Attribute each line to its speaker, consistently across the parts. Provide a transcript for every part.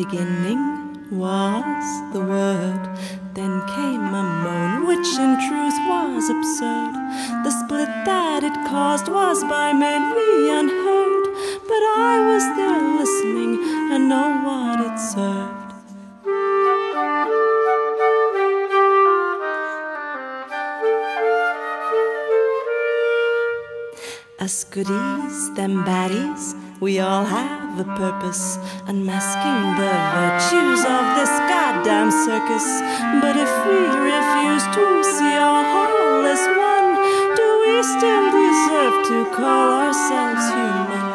Speaker 1: beginning was the word. Then came a moan, which in truth was absurd. The split that it caused was by many unheard, but I was there listening and know what it served. Us goodies, them baddies, we all have a purpose, unmasking the virtues of this goddamn circus. But if we refuse to see our whole as one, do we still deserve to call ourselves human?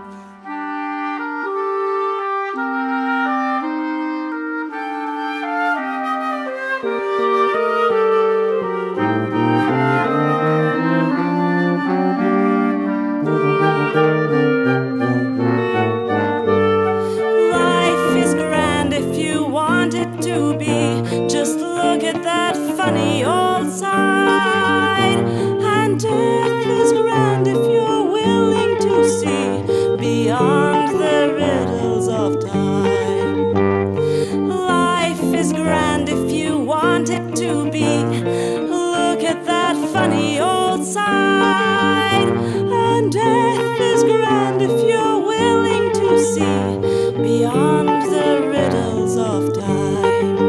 Speaker 1: Funny old side, and death is grand if you're willing to see beyond the riddles of time. Life is grand if you want it to be. Look at that funny old side, and death is grand if you're willing to see beyond the riddles of time.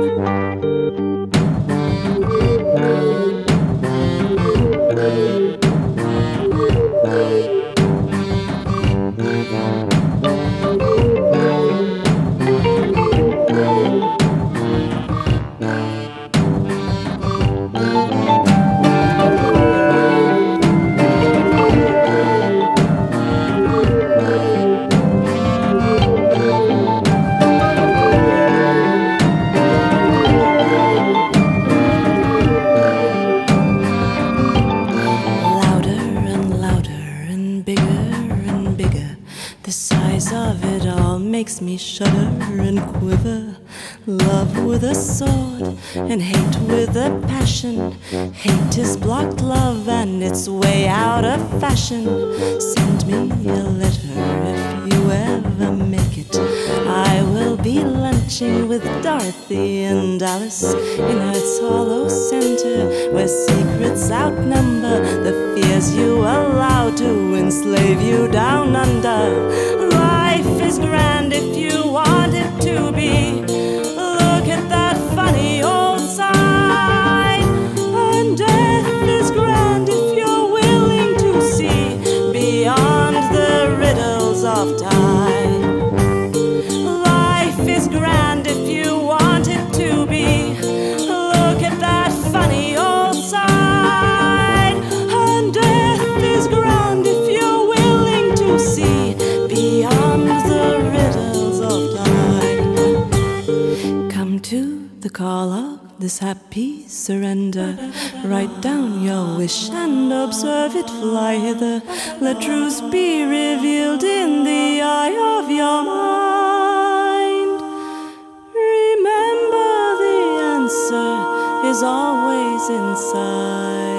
Speaker 1: Makes me shudder and quiver. Love with a sword and hate with a passion. Hate is blocked love and it's way out of fashion. Send me a letter if you ever make it. I will be lunching with Dorothy and Alice in Earth's hollow center, where secrets outnumber the fears you allow to enslave you down under. Life is grand if you want it to be. Look at that funny old side, and death is grand if you're willing to see beyond the riddles of time. Life is grand if you want it to be. Look at that funny old side, and death is grand if you're willing to see beyond the riddles of time. Come to the call of this happy surrender. Write down your wish and observe it fly hither. Let truth be revealed in the eye of your mind. Remember the answer is always inside.